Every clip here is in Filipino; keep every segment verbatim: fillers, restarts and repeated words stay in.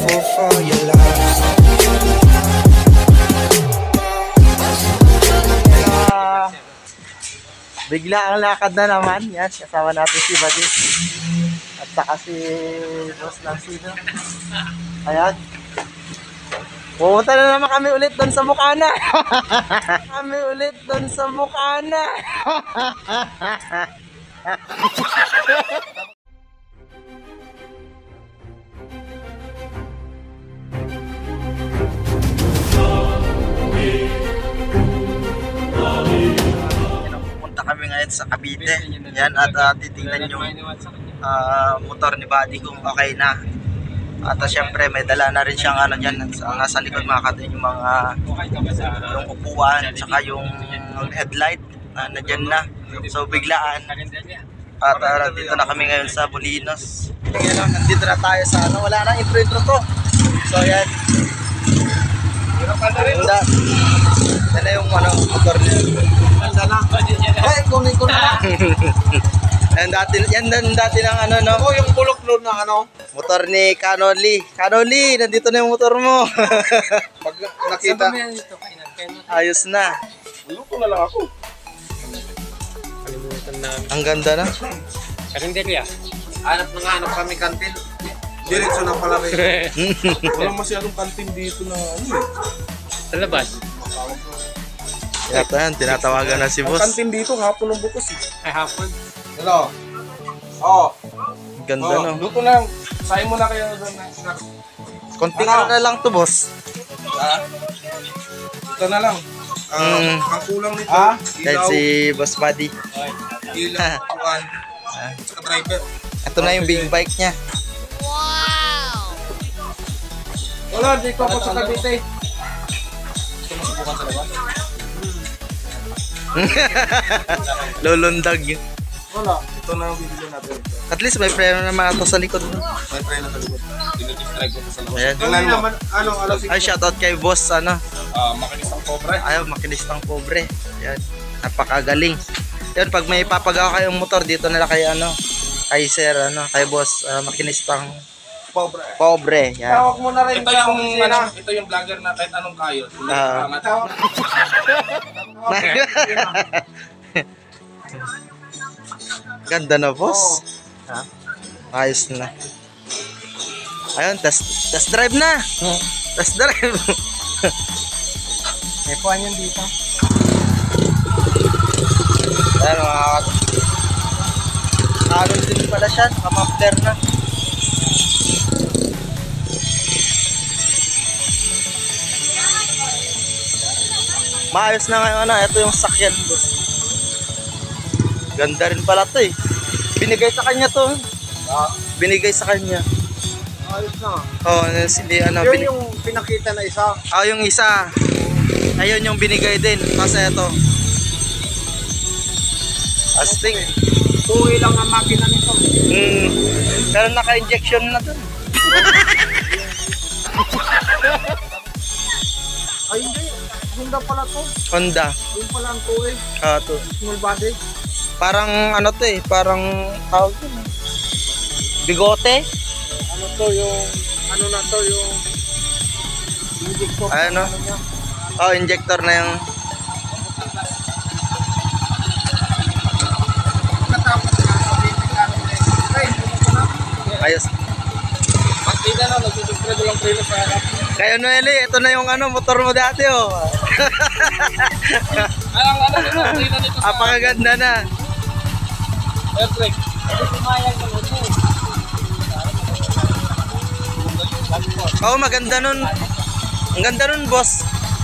grateful for your love. Uh, bigla ang lakad na naman. Yan, kasama natin si Buddy. At saka si Boss Lansino. Ayan. Pumunta na naman kami ulit doon sa Bukana. Kami ulit doon sa Bukana. Pupunta kami ngayon sa Cavite. Yan, at uh, titingnan yung uh, motor ni Buddy kung okay na. At uh, syempre may dala na rin siyang ano dyan, nasa likod makakatayin yung mga yung upuan, tsaka yung headlight na nandyan na. So biglaan. At uh, dito na kami ngayon sa Bulinos. Ngayon, nandito na tayo sa ano, wala na intro intro to. So yan. Ganda. Yan na yung ano, motor niya. Ganda na. Eh, kunin ko na. Yan dati, yan dati ng ano, no? Oh, yung bulok doon na ano? Motor ni Canoli. Canoli, nandito na yung motor mo. Pag nakita. Ayos na. Luto na lang ako. Kalimutan na. Ang ganda na. Karinderya. Hanap na nga, hanap kami kantin. Diretso na pala rin. Walang masyadong kantin dito na ano eh. Sa labas. Yata yan, tinatawagan na si Ang boss. kantin dito, hapon ng bukas eh. Ay, hapon. Hello? Oo. Ganda, Oh, no? luto lang. Sayin mo na kayo doon na snack. Konting Ano? ano na lang to, boss. Ha? Ito na lang. Ah, Mm. ang kulang nito, Ah? Kahit ilaw, si Boss Buddy. ilaw, kuwan, Ah. saka driver. Ito na yung big bike niya. Wala, dito ako sa Cavite. Lulundag yun. Wala, ito na ang bibili natin. At least may preno naman ito sa likod. May try na sa likod. Dinidrive ko sa labas. Ayan. Tingnan mo. Ano, ano, Ay, shoutout kay boss, ano. ah, makinis ang pobre. Ayaw, makinistang pobre. Yan. Napakagaling. Yan, pag may papagawa kayong motor, dito na lang kay, ano, kay sir, ano, kay boss, uh, makinistang Pobre. pobre. Yan. Tawag mo na rin ito yung, ano, ito yung vlogger na kahit anong kayo. Ah. Tawag. Ganda na, boss. Ha? Ayos na. Ayun, test, test drive na. Test drive. May puwan yun dito. Ayan, mga alon din pala siya. Naka-muffler na. Maayos na ngayon, ano. Ito yung sakyan, boss. Ganda rin pala to eh. Binigay sa kanya to. Ah, Binigay sa kanya. ayos na. Oh, hindi ano. Yun Bin- yung pinakita na isa. Ah, yung isa. Ayun yung binigay din. Kasi ito. Astig. Tuwi lang ang makina nito. Hmm. Pero naka-injection na dun. Ay, hindi. Honda pala to. Honda. Yung pala ang tuwi. Ah, to. Small body. Parang ano to eh. Parang tawag yun eh. Bigote. Ano to yung, ano na to yung, music ko. Ano? niya. Oh, injector na yung. Katapos na, sabihin ka naman eh. Ay, ito na. Ayos. Pagkita na, nagsusunod lang preno sa harap. Kaya Noeli, ito na yung ano, motor mo dati oh. Ang ano nito, preno nito sa Apakaganda na. airbrake. Hindi pumayag ng ito. Oo, oh, maganda nun. Ang ganda nun, boss.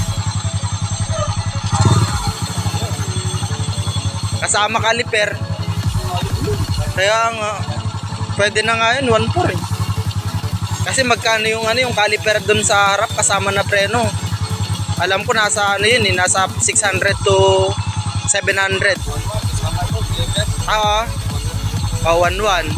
Kasama kaliper. Kaya nga, pwede na nga yun, one four eh. Kasi magkano yung ano, yung caliper dun sa harap kasama na preno. Alam ko nasa ano yun eh, nasa six hundred to seven hundred. Ah, oh, one one.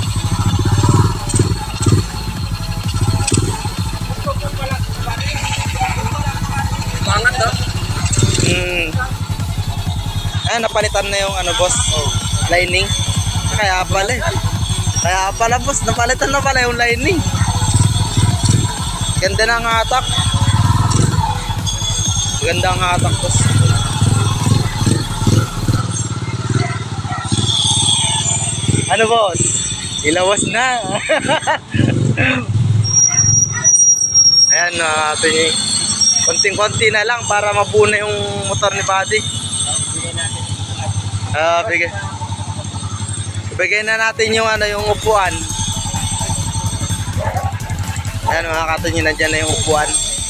Bangat daw. Hmm. Ayan, napalitan na yung ano, boss. Lining. Kaya pala eh. Kaya pala, boss, napalitan na pala yung lining. Ganda ng hatak. Ganda ang hatak, boss. Ano, boss? Ilawas na. Ayan, uh, konting-konti na lang para mabuo na yung motor ni Buddy. Ah, uh, bigay. Bigay na natin yung ano, yung upuan. Ayan, mga kato nyo, nandyan na yung upuan.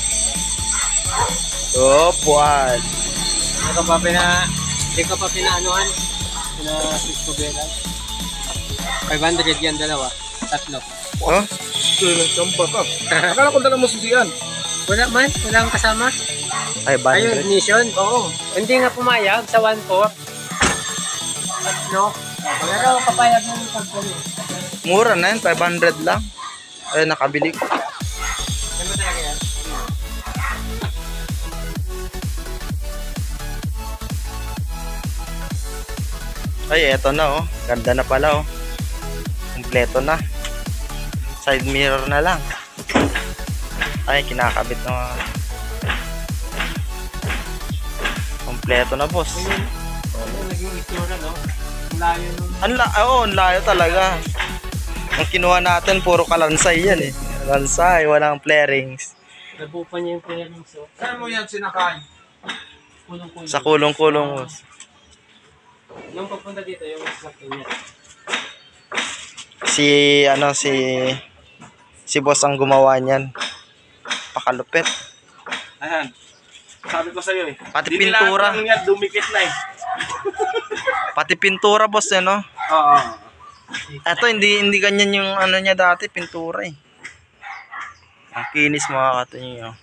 Upuan. Hindi ka pa pina... Hindi ka pa pinaanuhan. Pina-six-kubela. five hundred yan, dalawa. Tatlo. Oh? Ito yung champa ka. Akala ko dala mo susian. Wala man, wala kang kasama. Ay, Ayun, five hundred. ignition. Oo. Hindi nga pumayag sa one four. No? Pero papayag mo yung pagpuli. Mura na yun, five hundred lang. Ay, nakabili ko. Ano ba talaga yan? Ay, eto na oh. Ganda na pala oh. Kompleto na. Side mirror na lang. Ay, kinakabit na. Kompleto na, boss. Ano naging itsura, no? Ang layo nung... Ang la oh, ang layo talaga. Ang kinuha natin, puro kalansay yan eh. Kalansay, walang flarings. Nabupa niya yung playering, so... Saan mo yan sinakay? Kulong-kulong. Sa kulong-kulong, boss. Nung pagpunta dito, yung sakto niya. Si, ano, si... Si boss ang gumawa niyan. Pakalupit. Ayan. Sabi ko sa'yo eh. Pati Di pintura. nila yan, dumikit na eh. Pati pintura, boss, eh, no? Oo. Eto, hindi hindi ganyan yung ano niya dati, pintura eh. Ang kinis, mga katunyo.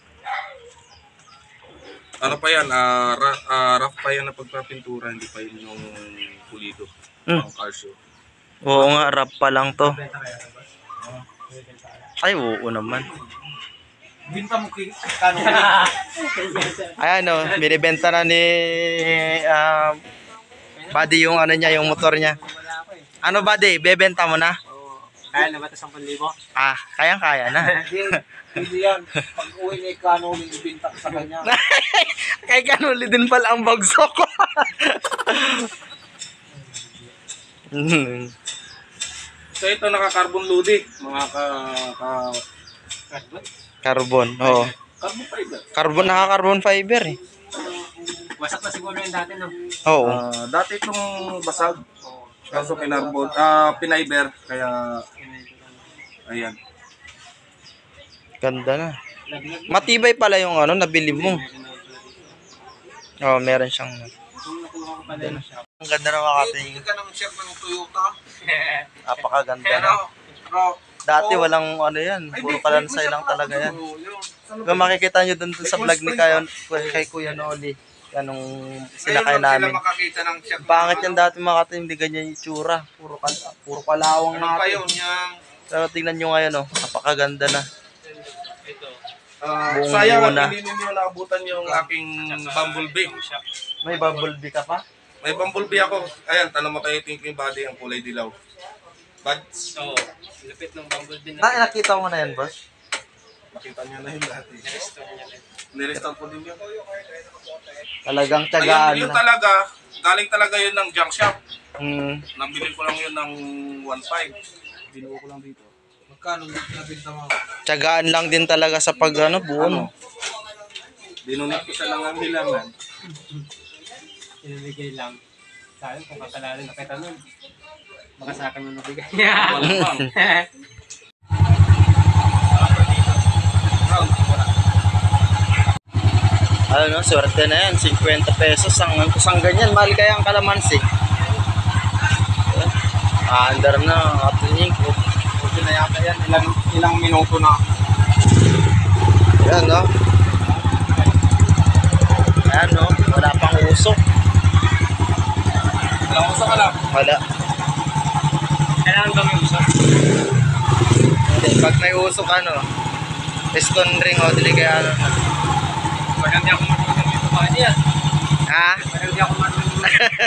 Ano pa yan? Uh, ra- uh, rough pa yan na pagpapintura. Hindi pa yun yung pulido. Hmm. Ang car show. Oo nga, rap pa lang to. Benta kaya, boss? Ay, oo naman. Binta mo kay kano? Ayan o, binibenta na ni uh, Buddy yung ano niya, yung motor niya. Wala ako eh. Ano Buddy, bebenta mo na? Oo. Kaya na ba ito ten thousand? Ah, kayang-kaya na. Hindi yan. Pag uwi ni Kano, ibinta sa kanya. Kay kanuli din pala ang bagsok ko. So ito naka-carbon loading. Mga ka... ka Carbon, oo. carbon fiber. Carbon, naka-carbon fiber eh. Wasak na siguro yung dati, no? Oo. Ah, dati itong basag. Kaso pinarbon, ah, pinaiber. Kaya, ayan. Ganda na. Matibay pala yung ano, nabili mo. Oo, meron siyang... Kung nakuha ko pala yung shop. Ang ganda na makating. ka ng share ng Toyota. Napakaganda na. Dati walang ano yan, puro kalansay lang talaga yan. Kung makikita nyo dun, dun sa vlog ni Kayo, kay Kuya Noli, anong sinakay namin. makakita ng share. Pangit yan dati mga katim, hindi ganyan yung itsura. Puro, kal puro kalawang Ano pa natin. yun? Yung, Pero tingnan nyo ngayon, oh, napakaganda na. Ito. ah, Buong sayang buo na. at hindi ninyo naabutan yung aking bumblebee. May bumblebee ka pa? May bumblebee ako. Ayan, tanong mo kayo thinking body ang kulay dilaw. Buds. Oo. Lupit ng bumblebee na. Na, nakita mo na yan, boss? Nakita niyo na yun dati. Restore niya rin. Nirestore ko din yun. Talagang Ayun, tiyagaan yun na. talaga, galing talaga yun ng junk shop. Hmm. Nabili ko lang yun ng one five. Binuo ko lang dito. Magkano nabinta mo? Tiyagaan lang din talaga sa pag ano, buo, no? Dinunit ko siya lang ang hilangan. Sinibigay lang. Sa akin, kung kakalala na kita nun. Baka sa akin mo nabigay. Malamang. Ano, no, swerte na yan, fifty pesos ang kusang ganyan, mahal kaya ang kalamansi. Ah, andar na, kapiling ko. Okay na yata yan. Ilang, ilang minuto na. Ayan, no? Ayan, no? Wala pang usok. Ilang uso ka lang. Wala. Kailangan ba may usap? Hindi, pag may usok, ano, piston ring, o, dili kaya, ano, Pag hindi ako marunong yung tumahan niya. ha? Pag hindi ako marunong.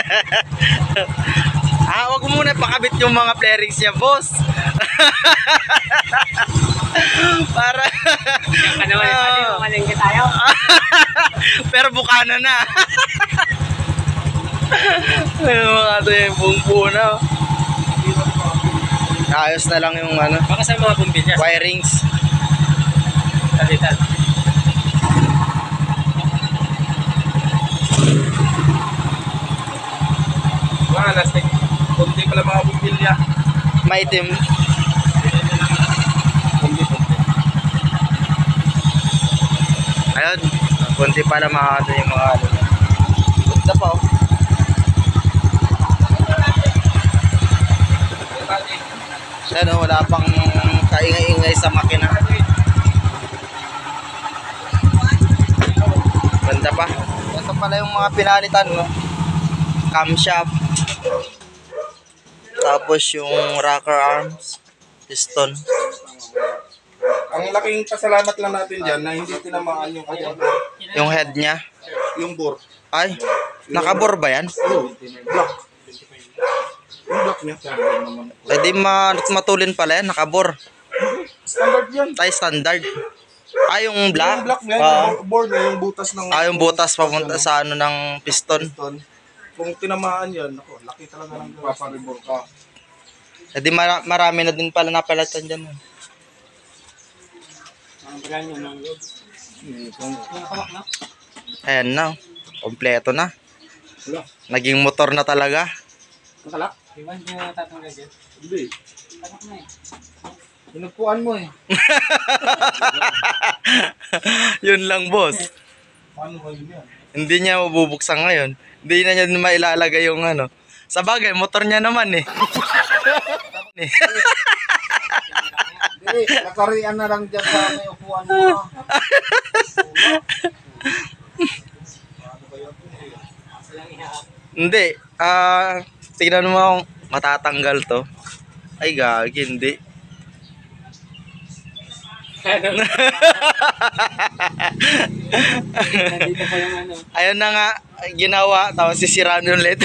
Ah, wag mo muna pakabit yung mga flarings niya, boss. Para naman, pwede Ah. malingkit tayo. Pero bukana na. Ayun mga ito yung buong buo na. Ayos na lang yung ano, Baka sa mga bumbilya. wirings. Talitan. Mga lastik. Kunti pala mga bumbilya. Maitim. Kunti, kunti. Ayun, kunti pala mga ano yung mga ano. Ganda pa oh. Ayun oh, wala pang kaingay-ingay sa makina. Ganda pa. Ito pala yung mga pinalitan no. Camshaft. Tapos yung rocker arms, piston. Ang laking pasalamat lang natin dyan na hindi tinamaan yung kanyang Yung head niya. yung bore. Ay, nakabor ba yan? Yung block. Yung block niya. Pwede ma matulin pala yan, nakabor. Standard yan. Tay standard. Ah, yung black? Yung block niya, Ah, yung board niya, yung butas ng... ah, yung butas papunta sa ano ng piston. piston. Kung tinamaan yan, ako, laki talaga ng paparibor ka. Pwede mara marami na din pala napalatan dyan. Ang brand nyo ng loob. Yung kawak na. Ayan na. Kompleto na. Wala. Naging motor na talaga. Nakalak? Iwan din na tatanggal dyan. Hindi. Kawak na eh. Pinagpuan mo eh. Yun lang, boss. Paano ba yun yan? Hindi niya mabubuksan ngayon. Hindi na niya mailalagay yung ano. Sa bagay, motor niya naman eh. Hindi, nakarian na lang dyan sa may upuan mo. Hindi. Ah, tingnan mo kung matatanggal to. Ay, gagi, hindi. Nandito pa yung ano. Ayun na nga, ginawa. Tapos sisiraan ulit.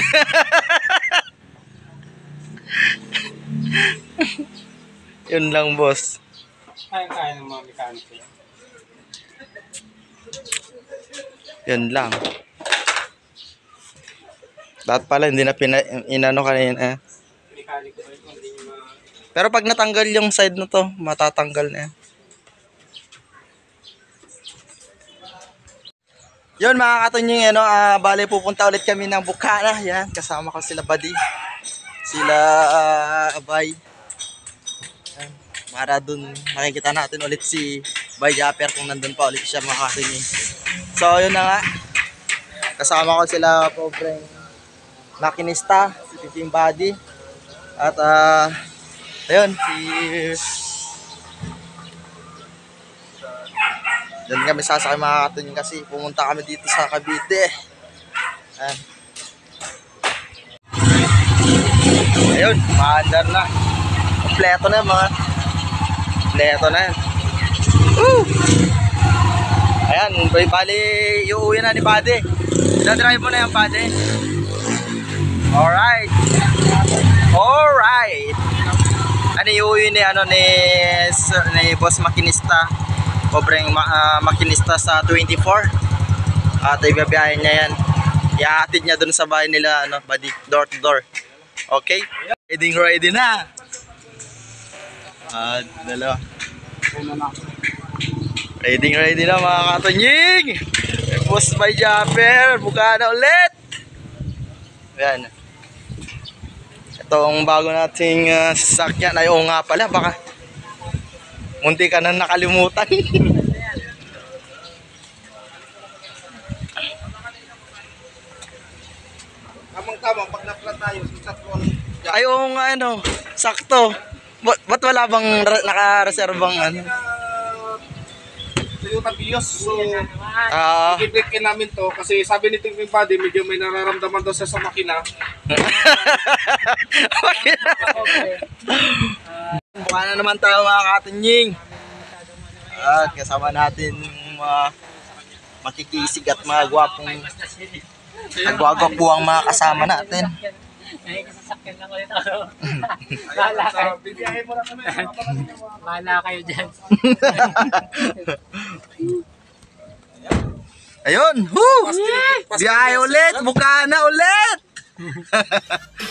Yun lang, boss. Kaya-kaya ng mga mekaniko. Yun lang. Dapat pala, hindi na pina, inano kanina. Mekaniko pa yun. Hindi nyo mga... Pero pag natanggal yung side na to, matatanggal na yan. Yun mga katunying, ano, uh, bale pupunta ulit kami ng Bukana. Yan, kasama ko sila Buddy. Sila uh, Abay. Yan, para dun makikita natin ulit si Bay Japper kung nandun pa ulit siya mga katunying. So yun na nga. Kasama ko sila pobreng makinista, si Piting Buddy. At uh, ayun, si... Doon kami sasakay mga katunying kasi pumunta kami dito sa Cavite. Ayan. Ayun, maandar na. Kompleto na mga. Kompleto na yan. Woo! Ayan, bali iuwi na ni Buddy. Dadrive mo na yan, Buddy. Alright. Alright. Ano iuwi ni, ano, ni, ni Boss Makinista. Pobreng ma uh, makinista sa twenty-four. At ibibiyahin niya yan. Ihahatid niya dun sa bahay nila, ano, Buddy, door to door. Okay? Ready ready na. At dalawa. Ready ready na mga katunying. Boss by Japper, buka na ulit. Ayan. Ito ang bago nating uh, sasakyan. Ay, oo nga pala, baka munti ka na nakalimutan. Tamang-tama, pag naplat tayo, sa phone. Ay, oo nga, ano, sakto. Ba't, ba't wala bang naka-reservang ano? Toyota Vios. So, Ah, i-break namin to kasi sabi ni Ting Buddy, medyo may nararamdaman daw siya sa makina. buka na naman tayo mga katunying. At kasama natin yung mga makikisig at mga gwapong nagwagwapo ang mga kasama natin. Ay, sasakyan lang ulit ako. Bahala kayo. Bibiyahin mo na kami. Bahala kayo dyan. Ayun! Woo! Biyahe ulit! Bukana ulit!